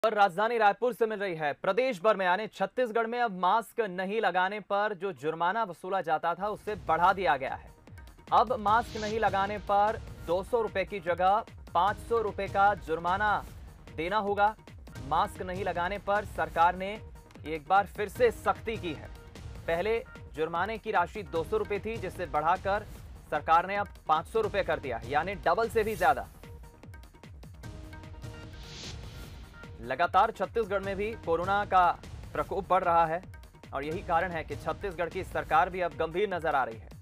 पर राजधानी रायपुर से मिल रही है। प्रदेश भर में यानी छत्तीसगढ़ में अब मास्क नहीं लगाने पर जो जुर्माना वसूला जाता था उसे बढ़ा दिया गया है। अब मास्क नहीं लगाने पर 200 रुपए की जगह 500 रुपए का जुर्माना देना होगा। मास्क नहीं लगाने पर सरकार ने एक बार फिर से सख्ती की है। पहले जुर्माने की राशि 200 रुपए थी, जिसे बढ़ाकर सरकार ने अब 500 रुपए कर दिया, यानी डबल से भी ज्यादा। लगातार छत्तीसगढ़ में भी कोरोना का प्रकोप बढ़ रहा है और यही कारण है कि छत्तीसगढ़ की सरकार भी अब गंभीर नजर आ रही है।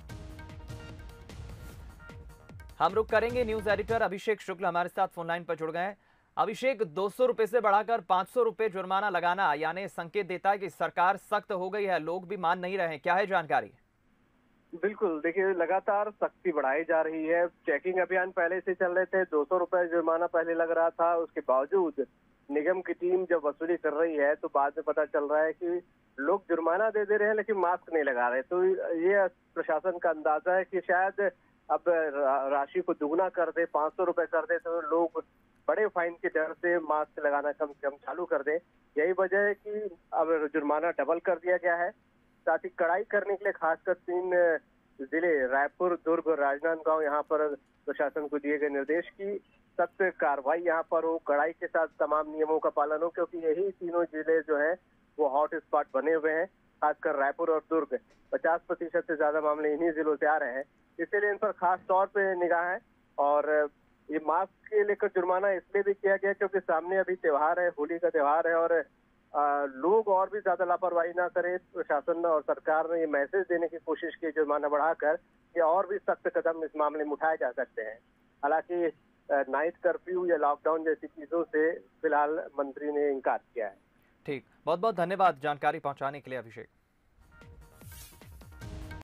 हम रुक करेंगे, न्यूज एडिटर अभिषेक शुक्ल हमारे साथ फोनलाइन पर जुड़ गए हैं। अभिषेक, 200 रुपए से बढ़ाकर 500 रुपए जुर्माना लगाना यानी संकेत देता है कि सरकार सख्त हो गई है, लोग भी मान नहीं रहे हैं। क्या है जानकारी? बिल्कुल, देखिए लगातार सख्ती बढ़ाई जा रही है। चेकिंग अभियान पहले से चल रहे थे, 200 रुपए जुर्माना पहले लग रहा था। उसके बावजूद निगम की टीम जब वसूली कर रही है तो बाद में पता चल रहा है कि लोग जुर्माना दे रहे हैं लेकिन मास्क नहीं लगा रहे। तो ये प्रशासन का अंदाजा है कि शायद अब राशि को दुगना कर दे, 500 रुपए कर दे, तो लोग बड़े फाइन के डर से मास्क लगाना कम से कम चालू कर दे। यही वजह है कि अब जुर्माना डबल कर दिया गया है। साथ ही कड़ाई करने के लिए खासकर 3 जिले रायपुर, दुर्ग और राजनांदगांव, यहाँ पर प्रशासन को दिए गए निर्देश की सख्त कार्रवाई यहाँ पर हो, कड़ाई के साथ तमाम नियमों का पालन हो, क्योंकि यही तीनों जिले जो हैं वो हॉट स्पॉट बने हुए हैं। खासकर रायपुर और दुर्ग 50% से ज्यादा मामले इन्हीं जिलों से आ रहे हैं, इसीलिए इन पर खास तौर पे निगाह है। और ये मास्क के लेकर जुर्माना इसलिए भी किया गया क्योंकि सामने अभी त्योहार है, होली का त्योहार है और लोग और भी ज्यादा लापरवाही ना करें। प्रशासन और सरकार ने ये मैसेज देने की कोशिश की जुर्माना बढ़ाकर कि और भी सख्त कदम इस मामले में उठाए जा सकते हैं। हालांकि नाइट कर्फ्यू या लॉकडाउन जैसी चीजों से फिलहाल मंत्री ने इनकार किया है। ठीक, बहुत बहुत धन्यवाद जानकारी पहुंचाने के लिए अभिषेक।